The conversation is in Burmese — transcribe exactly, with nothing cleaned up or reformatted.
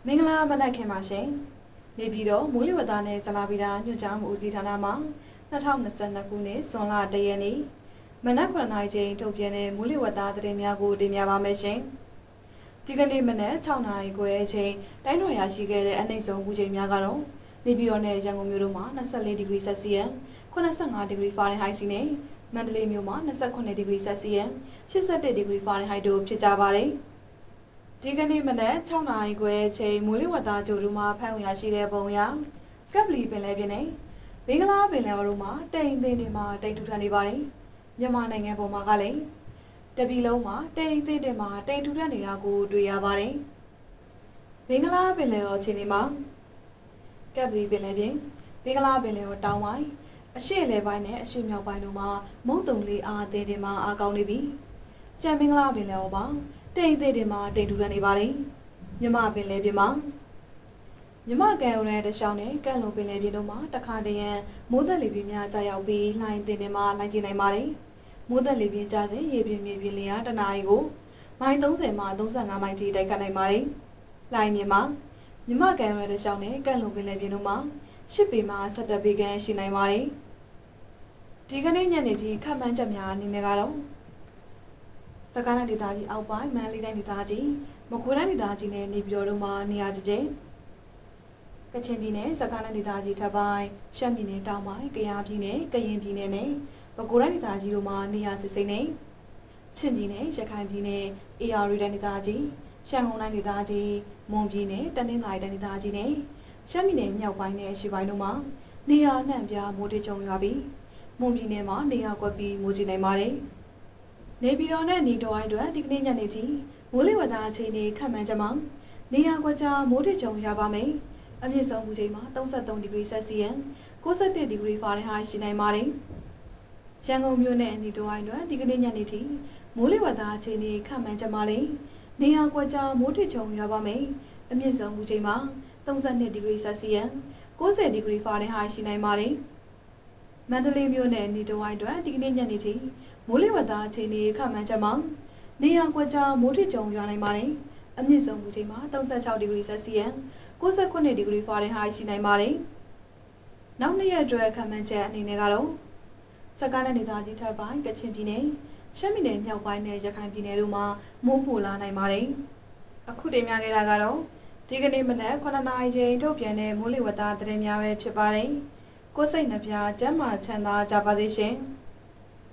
မင်္ဂလာမနက်ခင်းပါရှင်နေပြည်တော်မိုးလေဝသနဲ့ဇလာဗီတာညွှန်ကြားမှုဦးစီးဌာနမှနှစ်ထောင်နှစ်နှစ်ခုနှစ်ဇွန်လတရက်နေ့မနက်ခုနှစ်နာရီချိန်ထုတ်ပြန်တဲ့မိုးလေဝသသတင်းများကိုတင်ပြပါမယ်ရှင်ဒီကနေ့မနက်၆နာရီခွဲချိန်တိုင်းတော်ရရှိခဲ့တဲ့အနှိမ့်ဆုံးမူချိန်များကတော့နေပြည်တော်နဲ့ရန်ကုန်မြို့တို့မှာ၂၄ဒီဂရီဆယ်စီယပ်၈၅ဒီဂရီဖာရင်ဟိုက်စီနဲ့မန္တလေးမြို့မှာ၂၉ဒီဂရီဆယ်စီယပ်၈၁ဒီဂရီဖာရင်ဟိုက်တို့ဖြစ်ကြပါတယ်ဒီကနေ့မနက်၆နာရီခွဲချိန်မိုးလေဝသကြိုလူမှာဖမ်းဝင်ရရှိတဲ့ပုံရကပ်ပလီပင်လယ်ပြင်နဲ့ဘင်္ဂလားပင်လယ်တို့မှာတိမ်အင်းတွေမှာတိမ်ထူထန်နေပါတယ်မြန်မာနိုင်ငံပေါ်မှာကလည်းတပြည်လုံးမှာတိမ်အင်းတွေမှာတိမ်ထူထန်နေတာကိုတွေ့ရပါတယ်ဘင်္ဂလားပင်လယ်အခြေအနေမှာကပ်ပလီပင်လယ်ပြင်ဘင်္ဂလားပင်လယ်တောင်ပိုင်းအရှေ့အလယ်ပိုင်းနဲ့အရှေ့မြောက်ပိုင်းတို့မှာမုတ်တုံလေးအားအသင်းတွေမှာအားကောင်းနေပြီးကြံဘင်္ဂလားပင်လယ်ပေါ်မှာတိမ်သေးတွေမှာတိမ်ထူထန်နေပါတယ်မြမပင်လယ်ပြင်မှာမြမကန်ရုံနဲ့တခြားနဲ့ကန့်လုံပင်လယ်ပြင်တို့မှာတခါတရံမိုးသက်လေပြင်းများကြာရောက်ပြီးလှိုင်းတင်တွေမှာလှိုင်းကျနိုင်ပါတယ်မိုးသက်လေပြင်းကြာစဉ်ရေပြင်းမြေပြင်းလျာတနာရီကိုမိုင်၃၀မှ၃၅မိုင်ထိတိုက်ခတ်နိုင်ပါတယ်လှိုင်းမြင်မှာမြမကန်ရုံနဲ့တခြားနဲ့ကန့်လုံပင်လယ်ပြင်တို့မှာ၈ပေမှ၁၁ပေခန့်ရှိနိုင်ပါတယ်ဒီကနေ့ညနေထိခန့်မှန်းချက်များအနေနဲ့ကတော့စကိုင်းတိုင်းဒေသကြီးအောက်ပိုင်းမန္တလေးတိုင်းဒေသကြီးမကွေးတိုင်းဒေသကြီးနဲ့နေပြည်တော်တို့မှာနေရာကျကျကချင်ပြည်နယ်စကိုင်းတိုင်းဒေသကြီးထပ်ပိုင်းရှမ်းပြည်နယ်တောင်ပိုင်းကယားပြည်နယ်ကရင်ပြည်နယ်နဲ့ပဲခူးတိုင်းဒေသကြီးတို့မှာနေရာစစ်စိမ့်နေချင်းပြည်နယ်ရခိုင်ပြည်နယ်အေရရီတိုင်းဒေသကြီးရှမ်းကုန်းတိုင်းဒေသကြီးမွန်ပြည်နယ်တနင်္သာရီတိုင်းဒေသကြီးနဲ့ရှမ်းပြည်နယ်မြောက်ပိုင်းနဲ့ရှေ့ပိုင်းတို့မှာနေရာနှံ့ပြားမိုးတိကျုံရွာပြီးမွန်ပြည်နယ်မှာနေရာကွက်ပြီးမိုးကြီးနိုင်ပါတယ်နေပြည်တော်နဲ့နေတော်အိုင်းတို့ဒီကနေ့ညနေထိမိုးလေဝသအခြေအနေခန့်မှန်းချက်မှာနေရာကွက်ကြားမိုးထကြုံရပါမယ်။အမြင့်ဆုံးမူချိန်မှာ၃၃ဒီဂရီဆယ်စီယပ်၉၁ဒီဂရီဖာရင်ဟိုက်ရှိနိုင်ပါတယ်။ရန်ကုန်မြို့နဲ့နေတော်အိုင်းတို့ဒီကနေ့ညနေထိမိုးလေဝသအခြေအနေခန့်မှန်းချက်မှာလည်းနေရာကွက်ကြားမိုးထကြုံရပါမယ်။အမြင့်ဆုံးမူချိန်မှာ၃၂ဒီဂရီဆယ်စီယပ်၉၀ဒီဂရီဖာရင်ဟိုက်ရှိနိုင်ပါတယ်။မန္တလေးမြို့နဲ့နေတော်အိုင်းတို့ဒီကနေ့ညနေထိမိုးလေဝသအခြေအနေခန့်မှန်းချက်မှာနေရာကွက်ကြားမိုးထကြုံရွာနိုင်ပါတယ်။အမြင့်ဆုံးမူချိန်မှာ၃၆ဒီဂရီဆယ်စီယပ်၉၉ဒီဂရီဖာရင်ဟိုက်ရှိနိုင်ပါတယ်။နောက်နေ့ရက်အတွက်ခန့်မှန်းချက်အနေနဲ့ကတော့စကိုင်းတိုင်းဒေသကြီးထပ်ပိုင်းကချင်ပြည်နယ်ရှမ်းပြည်နယ်မြောက်ပိုင်းနဲ့ရခိုင်ပြည်နယ်တို့မှာမိုးပိုလာနိုင်ပါတယ်။အခုတင်ပြခဲ့တာကတော့ဒီကနေ့မနက်ခုနှစ်နာရီချိန်ထုတ်ပြန်တဲ့မိုးလေဝသသတင်းများပဲဖြစ်ပါတယ်။ကိုယ်စိတ်နှပြကျန်းမာချမ်းသာကြပါစေရှင်။